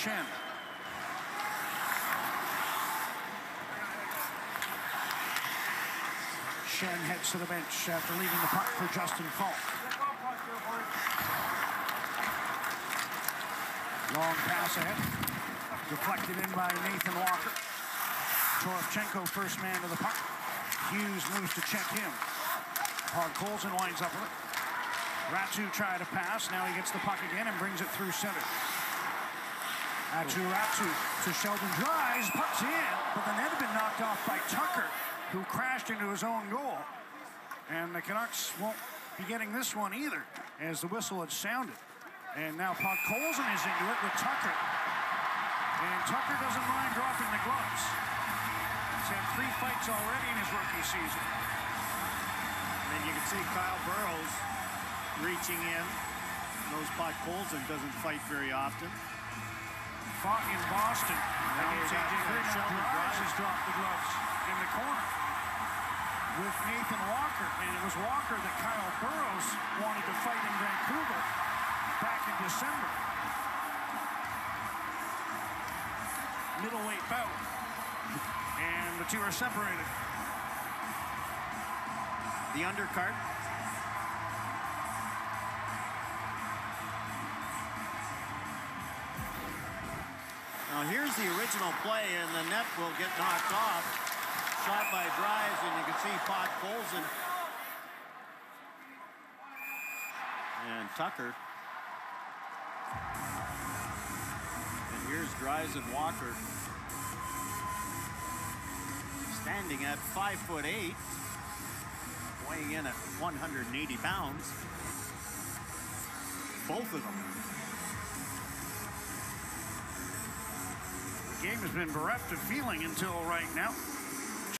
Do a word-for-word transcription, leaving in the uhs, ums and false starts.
Schenn. Schenn heads to the bench after leaving the puck for Justin Falk. Long pass ahead. Deflected in by Nathan Walker. Toropchenko first man to the puck. Hughes moves to check him. Podkolzin winds up with it. Ratu tried to pass. Now he gets the puck again and brings it through center. Atu Ratu to Sheldon Dries. Puck's in, but the net had been knocked off by Tucker, who crashed into his own goal. And the Canucks won't be getting this one either, as the whistle had sounded. And now Podkolzin is into it with Tucker. And Tucker doesn't mind dropping the gloves. He's had three fights already in his rookie season. And you can see Kyle Burrows reaching in. Knows Podkolzin doesn't fight very often. Fought in Boston. Now Against A J Green. Sheldon Dries has dropped the gloves in the corner with Nathan Walker. And it was Walker that Kyle Burrows wanted to fight in Vancouver back in December. Middleweight bout. And the two are separated. The undercard. Now here's the original play, and the net will get knocked off. Shot by Dries, and you can see Podkolzin. And Tucker. And here's Dries and Walker. Standing at five foot eight. Weighing in at one hundred eighty pounds. Both of them. The game has been bereft of feeling until right now.